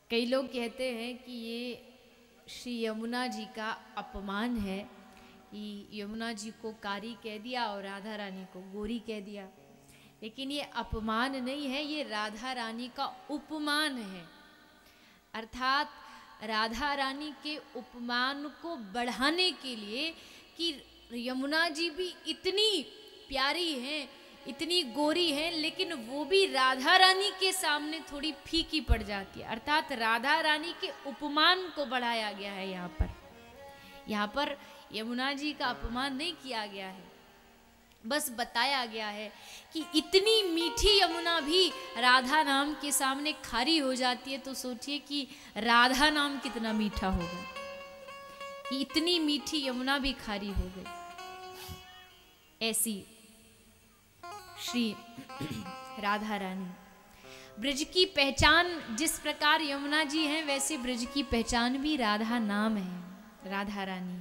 कई लोग कहते हैं कि ये श्री यमुना जी का अपमान है कि यमुना जी को कारी कह दिया और राधा रानी को गोरी कह दिया। लेकिन ये अपमान नहीं है, ये राधा रानी का उपमान है। अर्थात राधा रानी के उपमान को बढ़ाने के लिए कि यमुना जी भी इतनी प्यारी हैं, इतनी गोरी हैं, लेकिन वो भी राधा रानी के सामने थोड़ी फीकी पड़ जाती है। अर्थात राधा रानी के उपमान को बढ़ाया गया है। यहाँ पर यमुना जी का अपमान नहीं किया गया है, बस बताया गया है कि इतनी मीठी यमुना भी राधा नाम के सामने खारी हो जाती है, तो सोचिए कि राधा नाम कितना मीठा होगा, कि इतनी मीठी यमुना भी खारी हो गई। ऐसी श्री राधा रानी ब्रज की पहचान, जिस प्रकार यमुना जी हैं वैसे ब्रज की पहचान भी राधा नाम है, राधा रानी।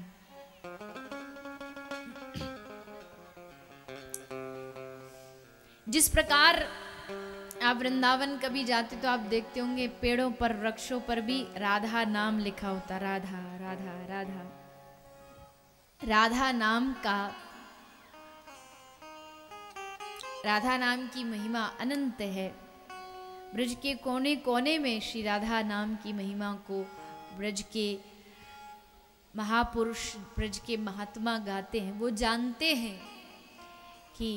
जिस प्रकार आप वृंदावन कभी जाते तो आप देखते होंगे पेड़ों पर, वृक्षों पर भी राधा नाम लिखा होता, राधा राधा राधा। राधा नाम की महिमा अनंत है। ब्रज के कोने कोने में श्री राधा नाम की महिमा को ब्रज के महापुरुष, ब्रज के महात्मा गाते हैं। वो जानते हैं कि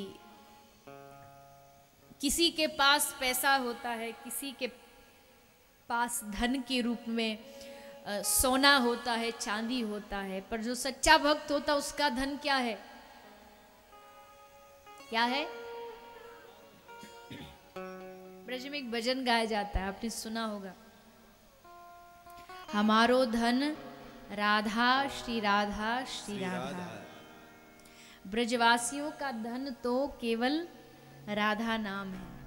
किसी के पास पैसा होता है, किसी के पास धन के रूप में सोना होता है, चांदी होता है, पर जो सच्चा भक्त होता है उसका धन क्या है? क्या है? ब्रज में एक भजन गाया जाता है, आपने सुना होगा, हमारो धन राधा श्री राधा श्री राधा। ब्रजवासियों का धन तो केवल राधा नाम है।